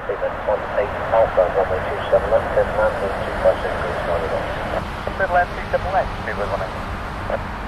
Statement 18 Alpha, runway 27 left, 10 landing, 256 degrees, 91. Land 278, speed was 1.